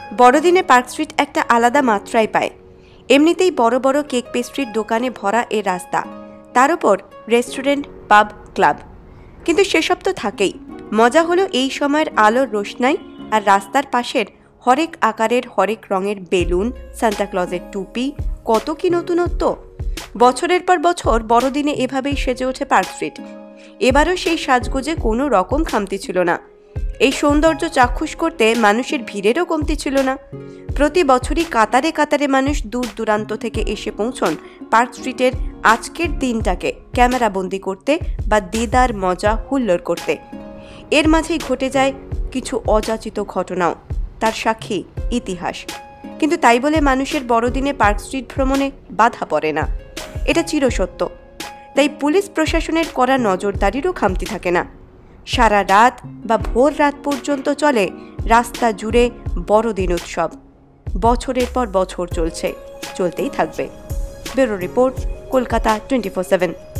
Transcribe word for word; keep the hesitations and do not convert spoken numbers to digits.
বড়দিনে park street একটা আলাদা মাত্রায় পায়। এমনিতেই বড় বড় কেক পেস্ট্রির দোকানে ভরা এ রাস্তা, তার উপর রেস্টুরেন্ট, পাব, ক্লাব। কিন্তু সেসব তো থাকেই, মজা হলো এই সময়ের আলোর রোশনাই আর রাস্তার পাশের হরেক আকারের হরেক রঙের বেলুন, সান্তাক্লজের টুপি, কত কি নতুনত্ব। বছরের পর বছর বড়দিনে এভাবেই সেজে ওঠে পার্ক স্ট্রিট। এবারও সেই সাজগোজে কোনো রকম খামতি ছিল না। এই সৌন্দর্য চাক্ষুষ করতে মানুষের ভিড়েরও কমতি ছিল না। প্রতি বছরই কাতারে কাতারে মানুষ দূর দূরান্ত থেকে এসে পৌঁছন পার্ক স্ট্রিটের আজকের দিনটাকে ক্যামেরাবন্দি করতে বা দিদার মজা হুল্লোড় করতে। এর মাঝেই ঘটে যায় কিছু অযাচিত ঘটনাও, তার সাক্ষী ইতিহাস। কিন্তু তাই বলে মানুষের বড়দিনে পার্ক স্ট্রিট ভ্রমণে বাধা পড়ে না, এটা চিরসত্য। তাই পুলিশ প্রশাসনের কড়া নজরদারিরও খামতি থাকে না। সারা রাত বা ভোর রাত পর্যন্ত চলে রাস্তা জুড়ে বড়দিন উৎসব। বছরের পর বছর চলছে, চলতেই থাকবে। Bureau report, Kolkata twenty four seven.